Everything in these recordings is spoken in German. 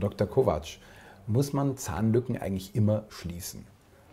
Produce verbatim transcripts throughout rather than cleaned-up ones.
Frau Doktor Kovacs, muss man Zahnlücken eigentlich immer schließen?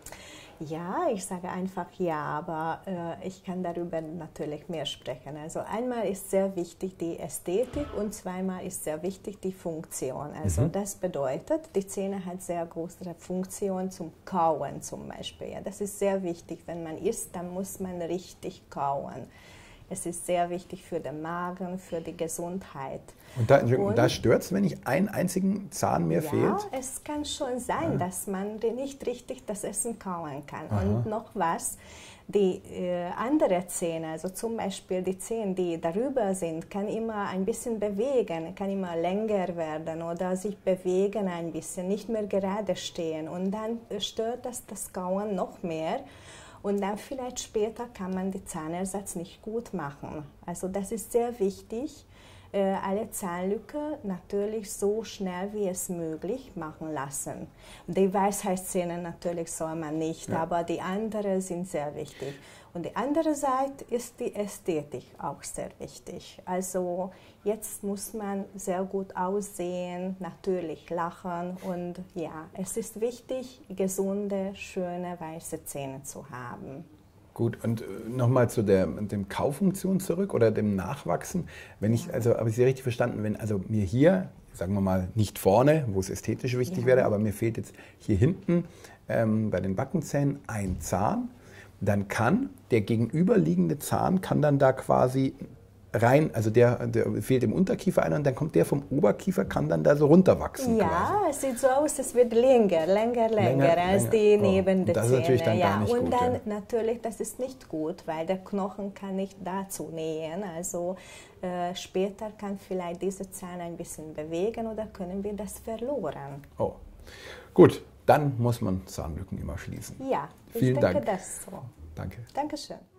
Ja, ich sage einfach ja, aber äh, ich kann darüber natürlich mehr sprechen. Also einmal ist sehr wichtig die Ästhetik und zweimal ist sehr wichtig die Funktion. Also mhm. das bedeutet, die Zähne hat sehr große Funktion zum Kauen zum Beispiel. Ja, das ist sehr wichtig. Wenn man isst, dann muss man richtig kauen. Es ist sehr wichtig für den Magen, für die Gesundheit. Und da, da stört es, wenn ich einen einzigen Zahn mir ja, fehlt? Ja, es kann schon sein, ja. dass man nicht richtig das Essen kauen kann. Aha. Und noch was, die äh, anderen Zähne, also zum Beispiel die Zähne, die darüber sind, kann immer ein bisschen bewegen, kann immer länger werden oder sich bewegen ein bisschen, nicht mehr gerade stehen. Und dann stört das das Kauen noch mehr. Und dann vielleicht später kann man den Zahnersatz nicht gut machen. Also das ist sehr wichtig, äh, alle Zahnlücken natürlich so schnell wie es möglich machen lassen. Die Weisheitszähne natürlich soll man nicht, ja. aber die anderen sind sehr wichtig. Und die andere Seite ist die Ästhetik auch sehr wichtig. Also jetzt muss man sehr gut aussehen, natürlich lachen und ja, es ist wichtig, gesunde, schöne, weiße Zähne zu haben. Gut, und nochmal zu der dem Kaufunktion zurück oder dem Nachwachsen. Wenn ich, also habe ich Sie richtig verstanden, wenn also mir hier, sagen wir mal, nicht vorne, wo es ästhetisch wichtig ja. wäre, aber mir fehlt jetzt hier hinten ähm, bei den Backenzähnen ein Zahn, dann kann der gegenüberliegende Zahn kann dann da quasi rein, also der, der fehlt im Unterkiefer ein und dann kommt der vom Oberkiefer, kann dann da so runterwachsen. Ja, quasi. Es sieht so aus, es wird länger, länger, länger, länger als länger. die oh. neben der Zähne. Das ist natürlich dann ja, gar nicht und gut. dann ja. natürlich, das ist nicht gut, weil der Knochen kann nicht dazu nähen. Also äh, später kann vielleicht diese Zahn ein bisschen bewegen oder können wir das verloren. Oh, gut. Dann muss man Zahnlücken immer schließen. Ja, ich Vielen denke Dank. das so. Danke. Dankeschön.